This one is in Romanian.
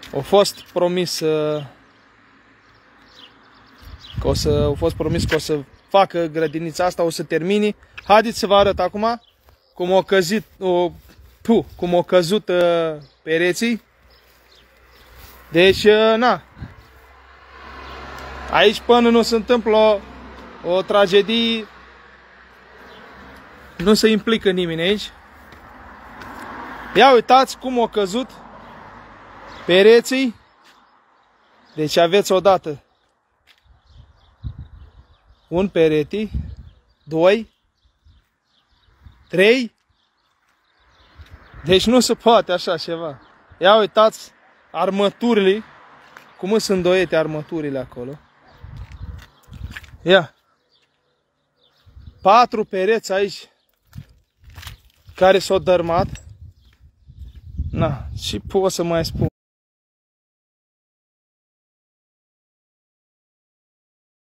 A fost promis că o să facă grădinița asta, o să termine. Haideți să vă arăt acum cum au căzut pereții. Deci, na. Aici până nu se întâmplă o tragedie, nu se implică nimeni aici. Ia uitați cum au căzut pereții. Deci aveți odată un perete, 2, 3. Deci nu se poate așa ceva. Ia uitați armăturile, cum sunt îndoiete armăturile acolo. Ia. 4 pereți aici care s-au dărmat. Na, și pot să mai spun.